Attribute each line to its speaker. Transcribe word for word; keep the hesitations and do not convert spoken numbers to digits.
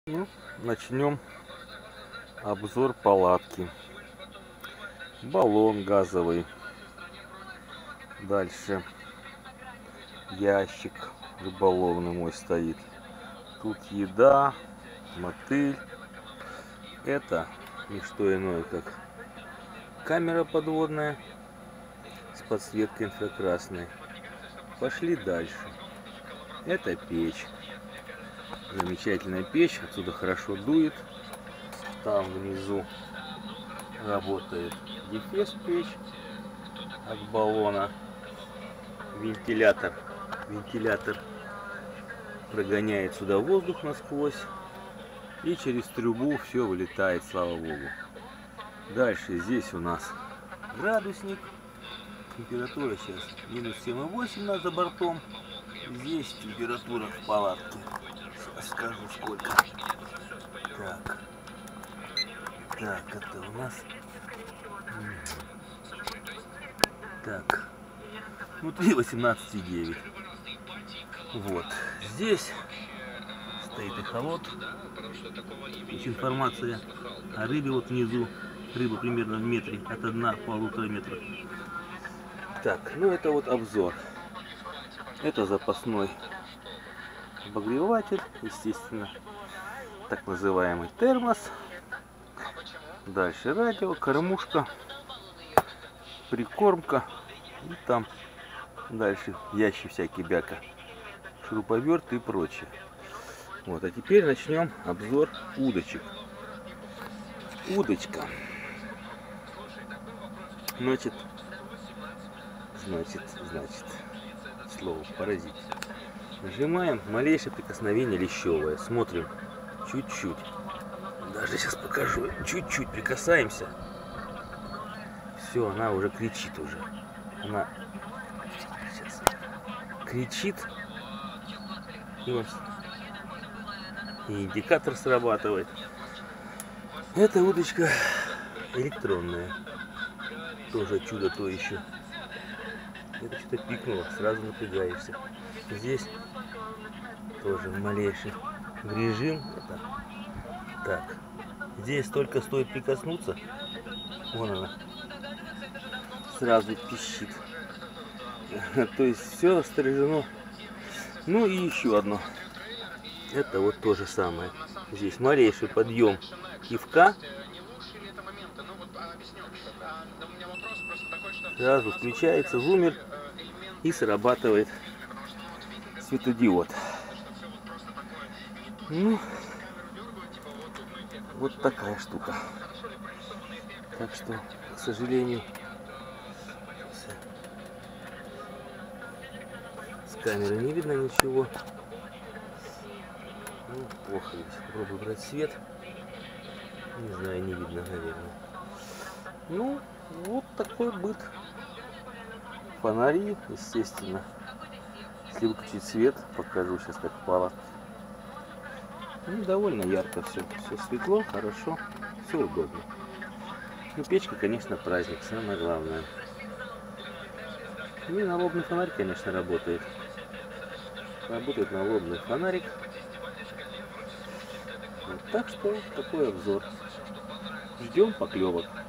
Speaker 1: Ну, начнем обзор палатки. Баллон газовый. Дальше ящик рыболовный мой стоит. Тут еда, мотыль. Это не что иное, как камера подводная с подсветкой инфракрасной. Пошли дальше. Это печь. Замечательная печь. Отсюда хорошо дует. Там внизу работает дефес печь от баллона. Вентилятор. Вентилятор прогоняет сюда воздух насквозь. И через трубу все вылетает, слава богу. Дальше здесь у нас градусник. Температура сейчас минус семь и восемь у нас за бортом. Здесь температура в палатке. Сейчас скажу сколько. Так. Так, это у нас... Так. Внутри восемнадцать и девять. Вот. Здесь стоит эхолот. Есть информация о рыбе вот внизу. Рыба примерно в метре от одного-полутора метра. Так, ну это вот обзор. Это запасной обогреватель, естественно, так называемый термос. Дальше радио, кормушка, прикормка и там дальше ящи всякие бяка, шуруповерт и прочее. Вот, а теперь начнем обзор удочек. Удочка. Значит, значит, значит, слово паразит. Нажимаем, малейшее прикосновение лещевое. Смотрим чуть-чуть. Даже сейчас покажу. Чуть-чуть прикасаемся. Все, она уже кричит уже. Она сейчас кричит. И, вот, и индикатор срабатывает. Эта удочка электронная. Тоже чудо то еще. Это что-то пикнуло, сразу напрягаешься. Здесь тоже малейший в режим. Это. Так, здесь только стоит прикоснуться, вон она, сразу пищит. То есть все насторожено. Ну и еще одно. Это вот то же самое. Здесь малейший подъем кивка. Сразу включается зумер и срабатывает светодиод. Ну, вот такая штука. Так что, к сожалению, с камеры не видно ничего. Ну, плохо видно. Попробую брать свет. Не знаю, не видно, наверное. Ну, вот такой быт. Фонари, естественно. Если выключить свет, покажу сейчас, как пало. Ну, довольно ярко все. Все светло, хорошо, все удобно. Ну, печка, конечно, праздник, самое главное. Ну и налобный фонарь, конечно, работает. Работает налобный фонарик. Вот, так что такой обзор. Ждем поклевок.